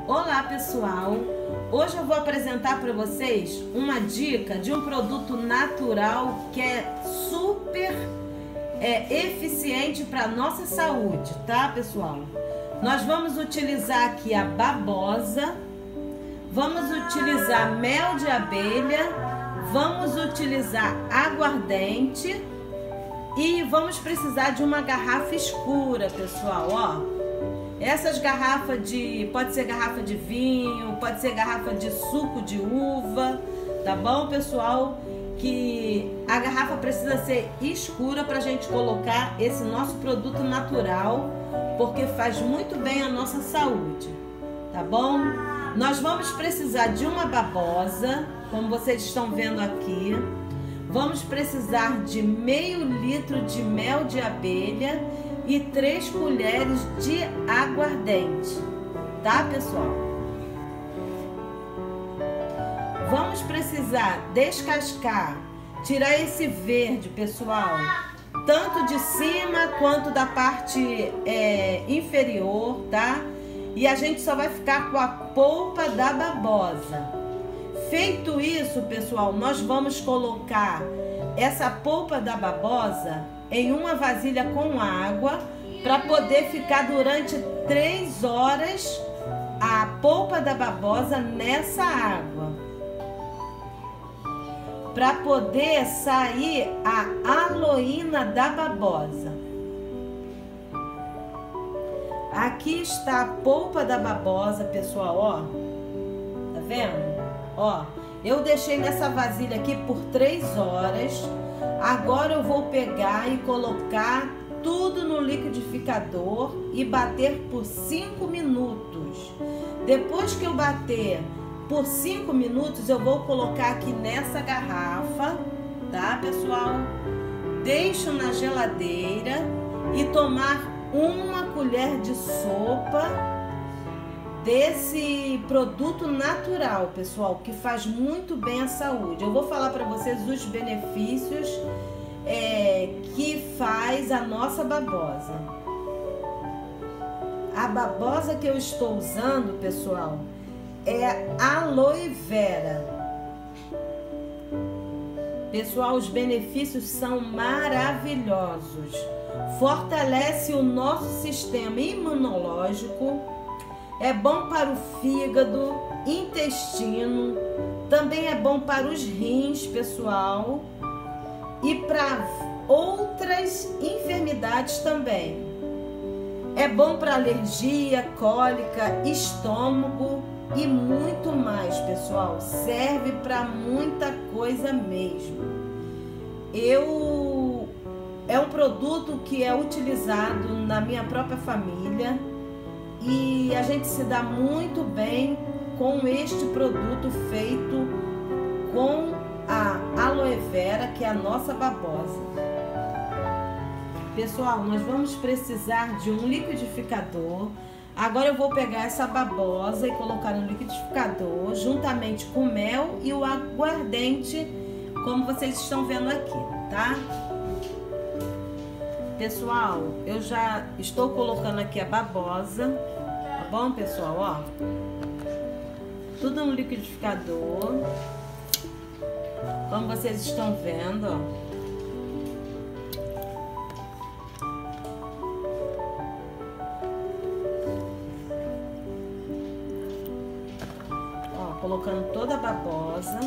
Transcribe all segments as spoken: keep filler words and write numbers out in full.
Olá pessoal, hoje eu vou apresentar para vocês uma dica de um produto natural que é super é, eficiente para a nossa saúde, tá pessoal? Nós vamos utilizar aqui a babosa, vamos utilizar mel de abelha, vamos utilizar aguardente e vamos precisar de uma garrafa escura, pessoal, ó. Essas garrafas de, pode ser garrafa de vinho, pode ser garrafa de suco de uva, tá bom, pessoal? Que a garrafa precisa ser escura para a gente colocar esse nosso produto natural, porque faz muito bem à nossa saúde, tá bom? Nós vamos precisar de uma babosa, como vocês estão vendo aqui. Vamos precisar de meio litro de mel de abelha e três colheres de aguardente, tá pessoal? Vamos precisar descascar, tirar esse verde, pessoal, tanto de cima quanto da parte é, inferior, tá? E a gente só vai ficar com a polpa da babosa. Feito isso, pessoal, nós vamos colocar essa polpa da babosa em uma vasilha com água para poder ficar durante três horas a polpa da babosa nessa água, para poder sair a aloína da babosa. Aqui está a polpa da babosa, pessoal, ó, tá vendo? Ó, eu deixei nessa vasilha aqui por três horas. Agora eu vou pegar e colocar tudo no liquidificador e bater por cinco minutos. Depois que eu bater por cinco minutos, eu vou colocar aqui nessa garrafa, tá, pessoal? Deixo na geladeira e tomar uma colher de sopa desse produto natural, pessoal, que faz muito bem à saúde. Eu vou falar para vocês os benefícios é, que faz a nossa babosa. A babosa que eu estou usando, pessoal, é aloe vera. Pessoal, os benefícios são maravilhosos. Fortalece o nosso sistema imunológico. É bom para o fígado, intestino, também é bom para os rins, pessoal, e para outras enfermidades também. É bom para alergia, cólica, estômago e muito mais, pessoal. Serve para muita coisa mesmo. Eu é um produto que é utilizado na minha própria família. E a gente se dá muito bem com este produto feito com a aloe vera, que é a nossa babosa. Pessoal, nós vamos precisar de um liquidificador. Agora eu vou pegar essa babosa e colocar no liquidificador, juntamente com o mel e o aguardente, como vocês estão vendo aqui, tá? Pessoal, eu já estou colocando aqui a babosa, tá bom, pessoal? Ó, tudo no liquidificador, como vocês estão vendo, ó. Ó, colocando toda a babosa.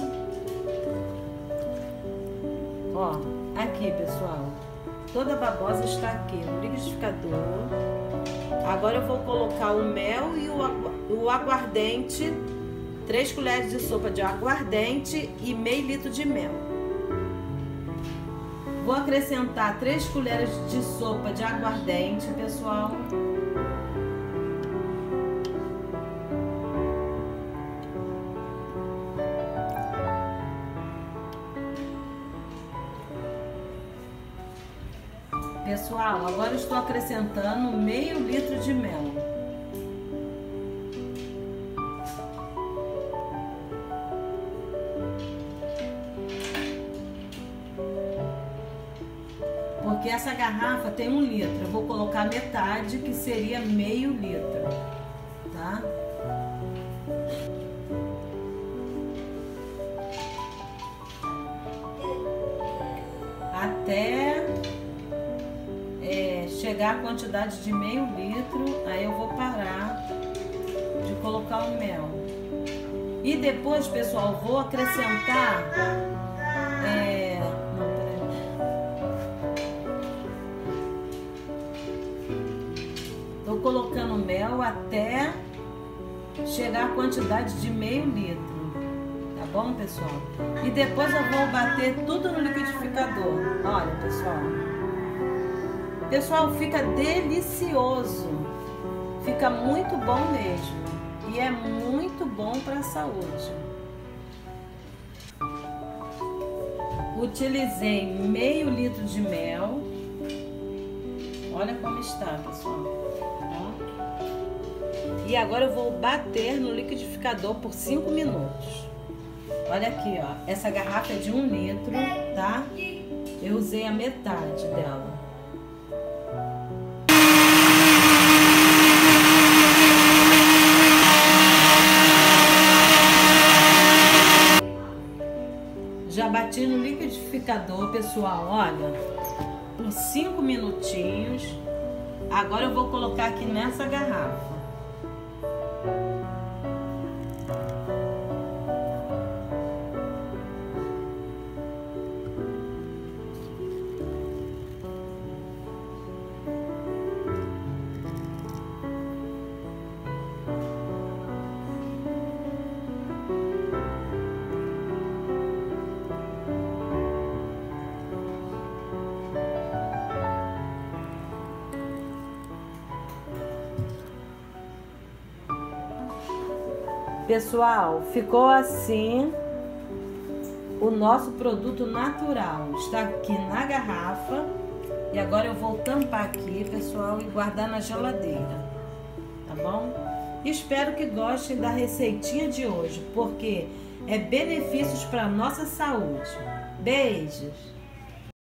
Ó, aqui, pessoal. Toda a babosa está aqui no liquidificador. Agora eu vou colocar o mel e o, agu o aguardente, três colheres de sopa de aguardente e meio litro de mel. Vou acrescentar três colheres de sopa de aguardente, pessoal. Pessoal, agora estou acrescentando meio litro de mel. Porque essa garrafa tem um litro, eu vou colocar metade, que seria meio litro, tá? chegar a quantidade de meio litro, aí eu vou parar de colocar o mel. E depois, pessoal, vou acrescentar é, não, peraí. Tô colocando mel até chegar a quantidade de meio litro. Tá bom, pessoal? E depois eu vou bater tudo no liquidificador. Olha, pessoal. Pessoal, fica delicioso. Fica muito bom mesmo. E é muito bom para a saúde. Utilizei meio litro de mel. Olha como está, pessoal. Ó. E agora eu vou bater no liquidificador por cinco minutos. Olha aqui, ó. Essa garrafa é de um litro, tá? Eu usei a metade dela. Já bati no liquidificador, pessoal, olha, por cinco minutinhos. Agora eu vou colocar aqui nessa garrafa. Pessoal, ficou assim o nosso produto natural. Está aqui na garrafa. E agora eu vou tampar aqui, pessoal, e guardar na geladeira. Tá bom? Espero que gostem da receitinha de hoje, porque é benefícios para a nossa saúde. Beijos!